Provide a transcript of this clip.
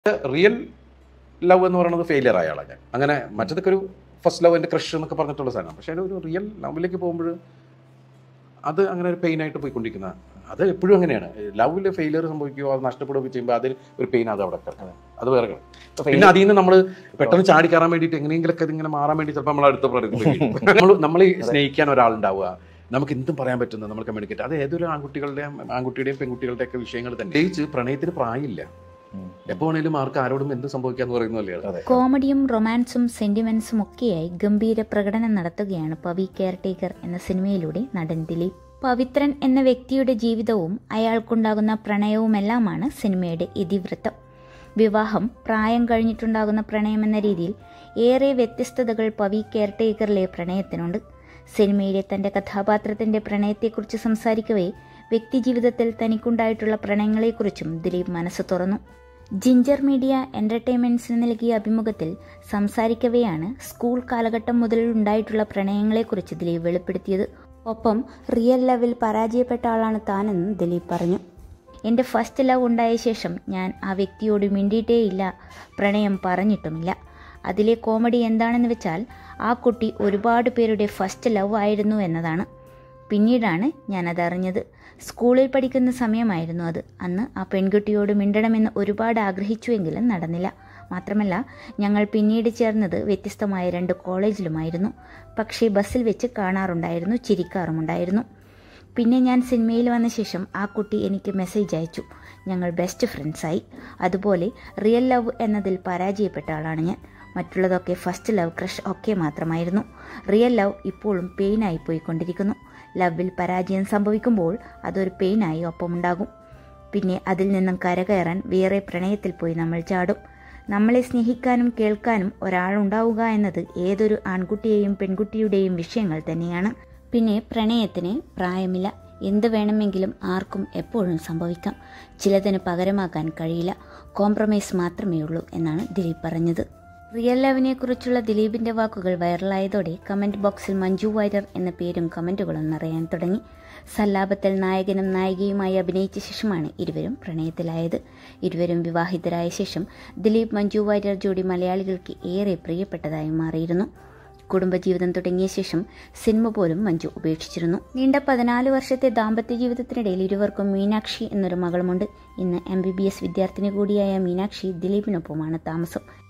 Real love എന്ന് പറയുന്നത് failure ആയ ആളാണ് ഞാൻ. അങ്ങനെ മറ്റേതൊക്കെ ഒരു ഫസ്റ്റ് ലവ് എൻ്റെ ക്രഷ് എന്നൊക്കെ പറഞ്ഞിട്ടുള്ള സാധനം. പക്ഷേ ഒരു റിയൽ ലവിലേക്ക് പോകുമ്പോൾ അത് അങ്ങനെ ഒരു പെയിനായിട്ട് പോയിക്കൊണ്ടിരിക്കുന്ന, അത് എപ്പോഴും അങ്ങനെയാണ്. ലവിൽ ഫെയിലിയർ സംഭവിക്കുകയോ അത് നഷ്ടപ്പെടുകയോ ചെയ്യുമ്പോൾ അതിൽ ഒരു പെയിൻ അത് അവിടെ കിടക്കുന്നത്, അത് വേറെ കിടക്കും. പിന്നെ അതിൽ നിന്ന് നമ്മൾ പെട്ടെന്ന് ചാടി കയറാൻ വേണ്ടിയിട്ട് എങ്ങനെയെങ്കിലൊക്കെ ഇതിങ്ങനെ മാറാൻ വേണ്ടി ചിലപ്പോൾ നമ്മൾ അടുത്ത പ്രകൃതി നമ്മൾ സ്നേഹിക്കാൻ ഒരാളുണ്ടാവുക, നമുക്ക് എന്തും പറയാൻ പറ്റുന്നത്, നമ്മൾ കമ്മ്യൂണിക്കേറ്റ്, അത് ഏതൊരു ആൺകുട്ടിയുടെയും പെൺകുട്ടികളുടെയൊക്കെ വിഷയങ്ങൾ തന്നെ. പ്രത്യേകിച്ച് പ്രണയത്തിന് പ്രായമില്ല, എപ്പോ വേണേലും ആർക്ക് ആരോടും എന്ത് സംഭവിക്കാന്ന് പറയുന്നതല്ലേ. കോമഡിയും റൊമാൻസും സെന്റിമെന്റ്സും ഒക്കെയായി ഗംഭീര പ്രകടനം നടത്തുകയാണ് പവി കെയർടേക്കർ എന്ന സിനിമയിലൂടെ നടൻ ദിലീപ്. പവിത്രൻ എന്ന വ്യക്തിയുടെ ജീവിതവും അയാൾക്കുണ്ടാകുന്ന പ്രണയവുമെല്ലാമാണ് സിനിമയുടെ ഇതിവൃത്തം. വിവാഹം, പ്രായം കഴിഞ്ഞിട്ടുണ്ടാകുന്ന പ്രണയം എന്ന രീതിയിൽ ഏറെ വ്യത്യസ്തതകൾ പവി കെയർടേക്കറിലെ പ്രണയത്തിനുണ്ട്. സിനിമയിലെ തന്റെ കഥാപാത്രത്തിന്റെ പ്രണയത്തെക്കുറിച്ച് സംസാരിക്കവേ വ്യക്തിജീവിതത്തിൽ തനിക്കുണ്ടായിട്ടുള്ള പ്രണയങ്ങളെക്കുറിച്ചും ദിലീപ് മനസ്സ് തുറന്നു. ജിഞ്ചർ മീഡിയ എന്റർടൈൻമെന്റ്സിന് നൽകിയ അഭിമുഖത്തിൽ സംസാരിക്കവെയാണ് സ്കൂൾ കാലഘട്ടം മുതൽ ഉണ്ടായിട്ടുള്ള പ്രണയങ്ങളെക്കുറിച്ച് ദിലീപ് വെളിപ്പെടുത്തിയത്. ഒപ്പം റിയൽ ലവിൽ പരാജയപ്പെട്ട ആളാണ് താനെന്ന് ദിലീപ് പറഞ്ഞു. എൻ്റെ ഫസ്റ്റ് ലവ് ഉണ്ടായ ശേഷം ഞാൻ ആ വ്യക്തിയോട് മിണ്ടിയിട്ടേയില്ല, പ്രണയം പറഞ്ഞിട്ടുമില്ല. അതിലെ കോമഡി എന്താണെന്ന് വെച്ചാൽ ആ കുട്ടി ഒരുപാട് പേരുടെ ഫസ്റ്റ് ലവ് ആയിരുന്നു എന്നതാണ്. പിന്നീടാണ് ഞാനതറിഞ്ഞത്. സ്കൂളിൽ പഠിക്കുന്ന സമയമായിരുന്നു അത്. അന്ന് ആ പെൺകുട്ടിയോട് മിണ്ടണമെന്ന് ഒരുപാട് ആഗ്രഹിച്ചുവെങ്കിലും നടന്നില്ല. മാത്രമല്ല, ഞങ്ങൾ പിന്നീട് ചേർന്നത് വ്യത്യസ്തമായ 2 കോളേജിലുമായിരുന്നു. പക്ഷേ ബസ്സിൽ വെച്ച് കാണാറുണ്ടായിരുന്നു, ചിരിക്കാറുമുണ്ടായിരുന്നു. പിന്നെ ഞാൻ സിനിമയിൽ വന്ന ശേഷം ആ കുട്ടി എനിക്ക് മെസ്സേജ് അയച്ചു. ഞങ്ങൾ ബെസ്റ്റ് ഫ്രണ്ട്സായി. അതുപോലെ റിയൽ ലവ് എന്നതിൽ പരാജയപ്പെട്ട ആളാണ് ഞാൻ. മറ്റുള്ളതൊക്കെ ഫസ്റ്റ് ലവ്, ക്രഷ് ഒക്കെ മാത്രമായിരുന്നു. റിയൽ ലവ് ഇപ്പോഴും പെയിനായി പോയിക്കൊണ്ടിരിക്കുന്നു. ലവിൽ പരാജയം സംഭവിക്കുമ്പോൾ അതൊരു പെയിനായി ഒപ്പമുണ്ടാകും. പിന്നെ അതിൽ നിന്നും കരകയറാൻ വേറെ പ്രണയത്തിൽ പോയി നമ്മൾ ചാടും. നമ്മളെ സ്നേഹിക്കാനും കേൾക്കാനും ഒരാളുണ്ടാവുക എന്നത് ഏതൊരു ആൺകുട്ടിയെയും പെൺകുട്ടിയുടെയും വിഷയങ്ങൾ തന്നെയാണ്. പിന്നെ പ്രണയത്തിന് പ്രായമില്ല. എന്ത് വേണമെങ്കിലും ആർക്കും എപ്പോഴും സംഭവിക്കാം. ചിലതിന് പകരമാക്കാൻ കഴിയില്ല. കോംപ്രമൈസ് മാത്രമേ ഉള്ളൂ എന്നാണ് ദിലീപ് പറഞ്ഞത്. റിയൽ ലവിനെ കുറിച്ചുള്ള ദിലീപിന്റെ വാക്കുകൾ വൈറലായതോടെ കമന്റ് ബോക്സിൽ മഞ്ജു വാര്യർ എന്ന പേരും കമന്റുകളും നിറയാൻ തുടങ്ങി. സല്ലാപത്തിൽ നായകനും നായികയുമായി അഭിനയിച്ച ശേഷമാണ് ഇരുവരും പ്രണയത്തിലായത്. ഇരുവരും വിവാഹിതരായ ശേഷം ദിലീപ് മഞ്ജു വാര്യർ ജോഡി മലയാളികൾക്ക് ഏറെ പ്രിയപ്പെട്ടതായി മാറിയിരുന്നു. കുടുംബജീവിതം തുടങ്ങിയ ശേഷം സിനിമ പോലും മഞ്ജു ഉപേക്ഷിച്ചിരുന്നു. നീണ്ട 14 വർഷത്തെ ദാമ്പത്യ ജീവിതത്തിനിടയിൽ ഇരുവർക്കും മീനാക്ഷി എന്നൊരു മകളുമുണ്ട്. ഇന്ന് MBBS വിദ്യാർത്ഥിനി കൂടിയായ മീനാക്ഷി ദിലീപിനൊപ്പമാണ് താമസം.